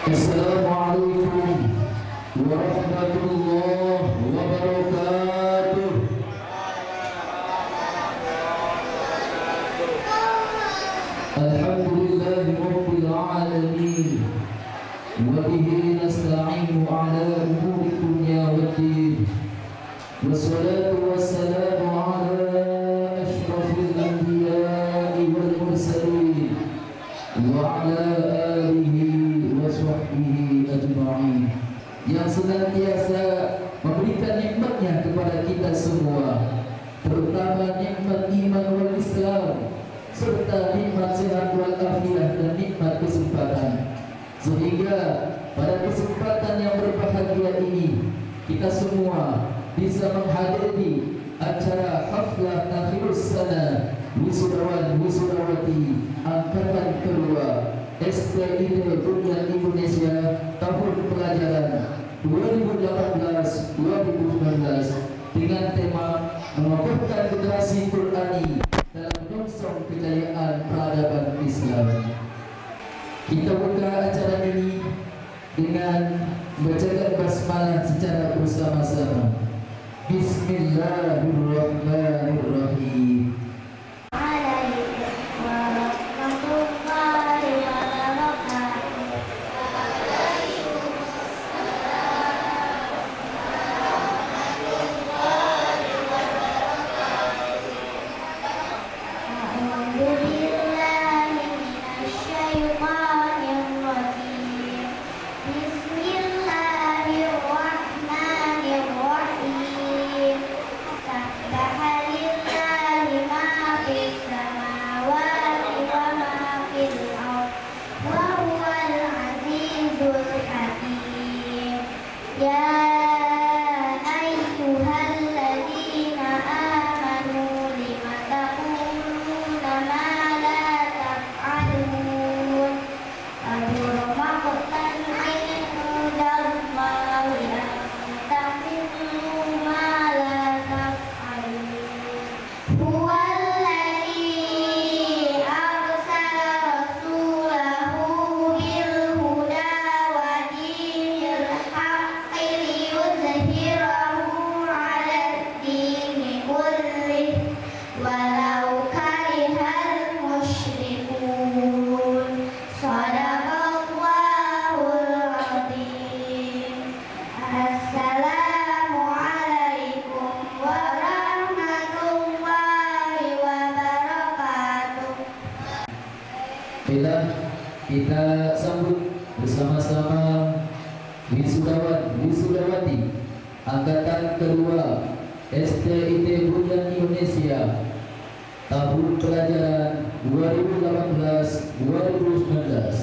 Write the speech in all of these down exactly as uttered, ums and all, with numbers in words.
Assalamualaikum warahmatullahi wabarakatuh. Alhamdulillahi rabbil alamin. Wa bihi nasta'inu ala umuri dunya waddin. Wassalatu wassalamu ala asyrafil anbiya'i wal mursalin wa ala alihi wa sahbihi ajma'in, yang senantiasa memberikan nikmatnya kepada kita semua, terutama nikmat iman wal Islam serta nikmat sehat wal afiah dan nikmat kesempatan, sehingga pada kesempatan yang berbahagia ini kita semua bisa menghadiri acara haflah akhirus sana wisudawan wisudawati angkatan kedua S T I D Bunyan Indonesia tahun pelajaran dua ribu delapan belas dua ribu sembilan belas dengan tema mengokohkan generasi Qurani dalam menyongsong kejayaan peradaban Islam. Kita buka acara ini dengan membacakan basmalah secara bersama-sama. Bismillahirrahmanirrahim. Kita sambut bersama-sama wisudawan wisudawati angkatan kedua S T I D Bunyan Indonesia tahun pelajaran dua ribu delapan belas dua ribu sembilan belas.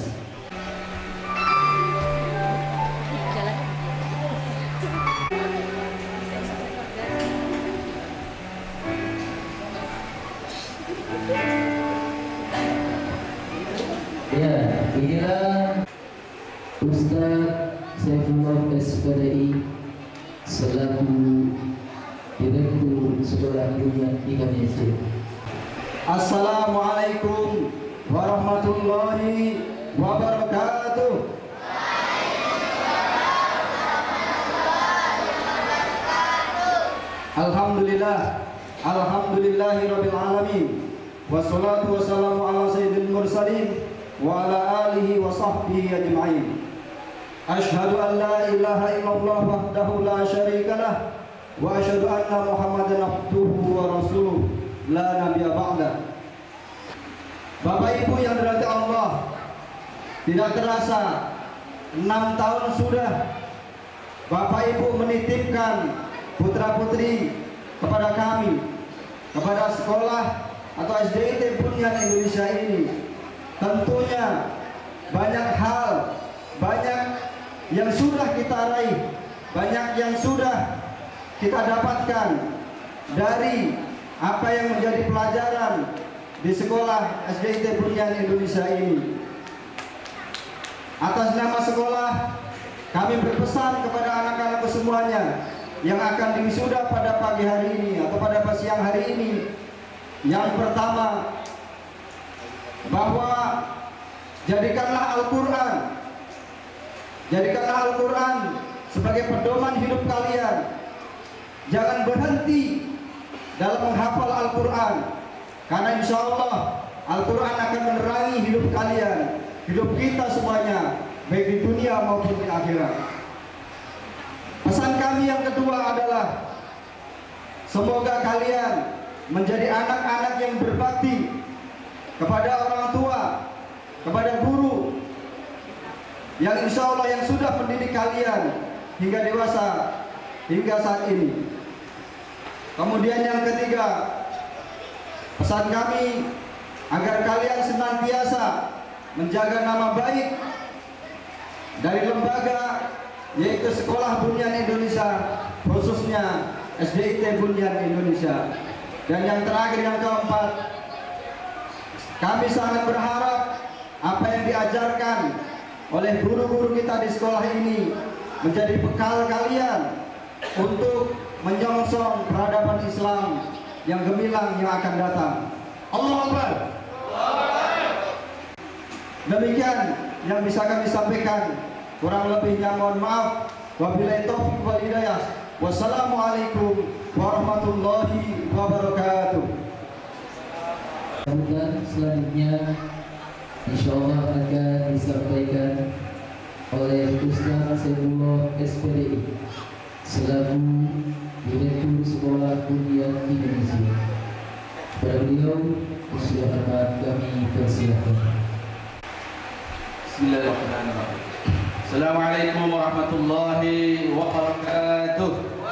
Ya, inilah Ustaz Saifullah S P D I selaku Direktur Sekolah Bunyan Indonesia. Assalamualaikum warahmatullahi wabarakatuh. Alhamdulillah, alhamdulillahirabbil alamin. Wassalatu wassalamu ala sayyidil mursalin wa ala alihi wa sahbihi ajma'in. Asyhadu an la ilaha illallah wahdahu la syarika lah wa asyhadu anna Muhammadan abduhu wa rasuluh la nabiyya ba'da. Bapak Ibu yang dirahmati Allah, tidak terasa enam tahun sudah Bapak Ibu menitipkan putra-putri kepada kami, kepada sekolah atau S D I D Bunyan Indonesia ini. Tentunya banyak hal, banyak yang sudah kita raih, banyak yang sudah kita dapatkan dari apa yang menjadi pelajaran di sekolah S D I D Bunyan Indonesia ini. Atas nama sekolah, kami berpesan kepada anak-anakku semuanya yang akan diwisuda pada pagi hari ini atau pada siang hari ini. Yang pertama, bahwa jadikanlah Al-Quran Jadikanlah Al-Quran sebagai pedoman hidup kalian. Jangan berhenti dalam menghafal Al-Quran, karena insya Allah Al-Quran akan menerangi hidup kalian, hidup kita semuanya, baik di dunia maupun di akhirat. Pesan kami yang kedua adalah semoga kalian menjadi anak-anak yang berbakti kepada orang tua, kepada guru, yang insya Allah yang sudah mendidik kalian hingga dewasa, hingga saat ini. Kemudian yang ketiga, pesan kami agar kalian senantiasa menjaga nama baik dari lembaga, yaitu Sekolah Bunyan Indonesia, khususnya S D I T Bunyan Indonesia. Dan yang terakhir, yang keempat, kami sangat berharap apa yang diajarkan oleh guru-guru kita di sekolah ini menjadi bekal kalian untuk menyongsong peradaban Islam yang gemilang yang akan datang. Allahu Akbar. Demikian yang bisa kami sampaikan. Kurang lebihnya mohon maaf. Wabillahi taufiq wal hidayah. Wassalamualaikum warahmatullahi wabarakatuh. Dan selanjutnya insya Allah akan disampaikan oleh Ustaz Saifullah S P D I selaku Direktur Sekolah Bunyan Indonesia. Kepada beliau, persilakan kami persilakan. Bismillahirrahmanirrahim. Assalamualaikum warahmatullahi wabarakatuh.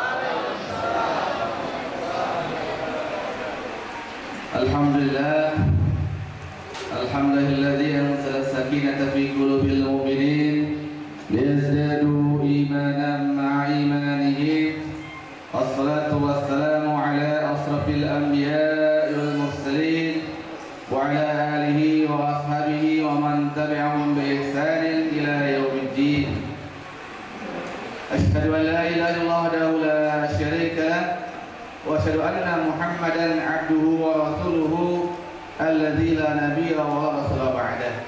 Alhamdulillah. Alhamdulillahilladzi anzala as-sakinata fi qulubil mu'minin liyazdadu imanan ma'a imanihim. Wassalatu wassalamu ala asrafil anbiya'i wal mursalin wa ala alihi wa ashabihi wa man tabi'ahum bi ihsanin ila yaumiddin. Asyhadu an la ilaha illallah wahdahu la syarika lah wa asyhadu anna Muhammadan 'abduhu wa rasuluhu alladzi la nabiyya wa la rasula ba'dah.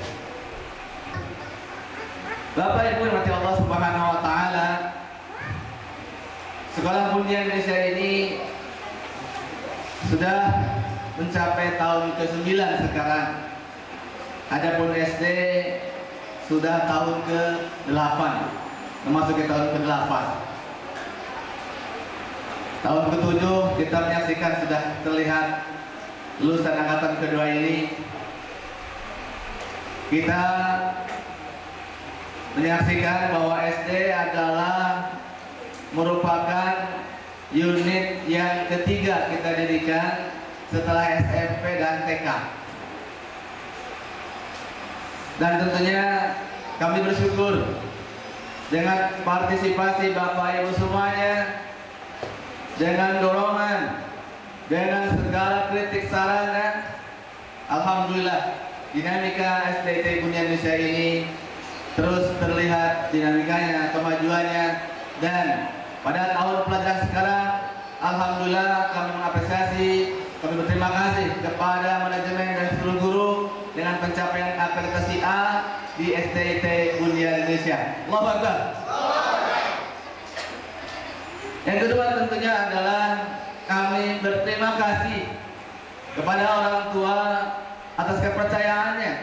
Bapak Ibu yang dirahmati Allah Subhanahu wa taala, Sekolah Bunyan Indonesia ini sudah mencapai tahun ke sembilan sekarang. Adapun S D sudah tahun ke delapan, memasuki tahun ke delapan. Tahun ke tujuh kita menyaksikan sudah terlihat lulusan angkatan kedua ini. Kita menyaksikan bahwa S D adalah merupakan unit yang ketiga kita dirikan setelah S M P dan T K. Dan tentunya kami bersyukur dengan partisipasi Bapak Ibu semuanya, dengan dorongan, dengan segala kritik sarannya, alhamdulillah dinamika S D I T Bunyan Indonesia ini terus terlihat dinamikanya, kemajuannya. Dan pada tahun pelajaran sekarang, alhamdulillah kami mengapresiasi, kami berterima kasih kepada manajemen dan seluruh guru dengan pencapaian akreditasi A di S D I T Bunyan Indonesia. Allahu Akbar. Yang kedua tentunya adalah kami berterima kasih kepada orang tua atas kepercayaannya,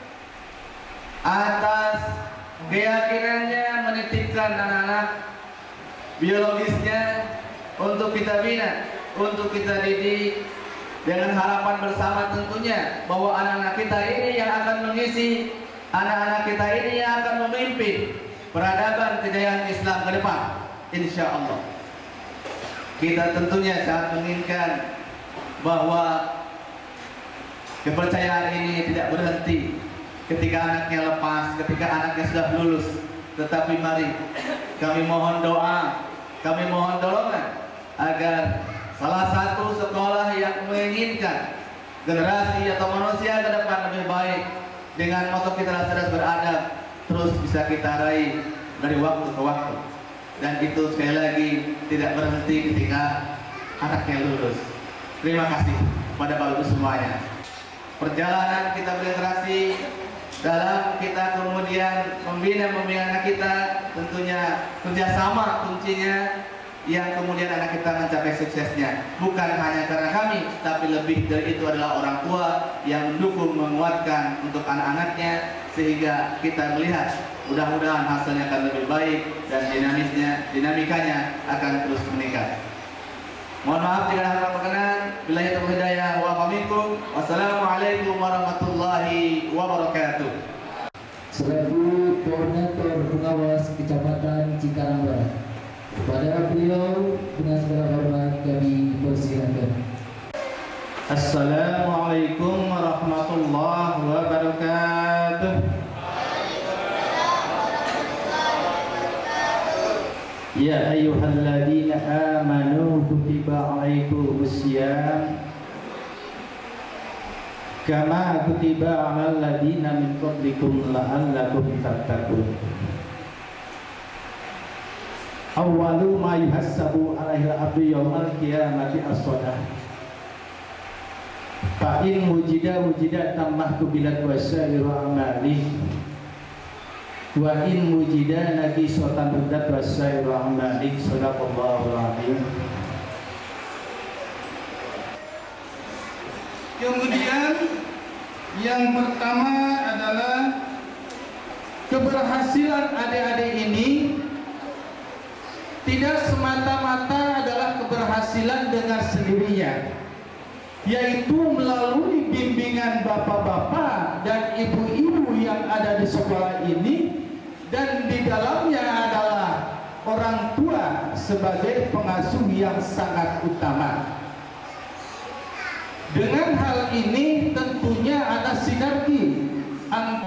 atas keyakinannya menitipkan anak-anak biologisnya untuk kita bina, untuk kita didik, dengan harapan bersama tentunya bahwa anak-anak kita ini yang akan mengisi, anak-anak kita ini yang akan memimpin peradaban kejayaan Islam ke depan, insya Allah. Kita tentunya sangat menginginkan bahwa kepercayaan ini tidak berhenti ketika anaknya lepas, ketika anaknya sudah lulus. Tetapi mari kami mohon doa, kami mohon dorongan agar salah satu sekolah yang menginginkan generasi atau manusia ke depan lebih baik dengan moto kita cerdas beradab terus bisa kita raih dari waktu ke waktu. Dan itu sekali lagi tidak berhenti ketika anaknya lulus. Terima kasih kepada Bapak Ibu semuanya. Perjalanan kita berinteraksi dalam kita kemudian membina membina anak kita tentunya kerjasama kuncinya yang kemudian anak kita mencapai suksesnya. Bukan hanya karena kami, tapi lebih dari itu adalah orang tua yang mendukung, menguatkan untuk anak-anaknya, sehingga kita melihat mudah-mudahan hasilnya akan lebih baik dan dinamisnya, dinamikanya akan terus meningkat. Mohon maaf jika ada hal berkenan. Billahi taufiq hidayah wa minkum. Wassalamualaikum warahmatullahi wabarakatuh. Selaku Koordinator Pengawas Kecamatan Cikarang Barat, kepada beliau dengan segala hormat kami persilakan. Assalamualaikum warahmatullahi wabarakatuh. Ya ayyuhalladzina amanu kutiba alaikumus syiyam kama kutiba alal ladzina min qablikum la'allakum tattaqun. Awwalu ma yuhassabu alaihi al-abdu yawmal qiyamati as-shalah. Fa in wujida wujida tamah kubilat wasairu amali. Wa in wujida naqisotan ruddat wasairu amali. Shadaqallahul azim. Kemudian yang pertama adalah keberhasilan adik-adik ini tidak semata-mata adalah keberhasilan dengan sendirinya, yaitu melalui bimbingan bapak-bapak dan ibu-ibu yang ada di sekolah ini, dan di dalamnya adalah orang tua sebagai pengasuh yang sangat utama. Dengan hal ini tentunya ada sinergi antara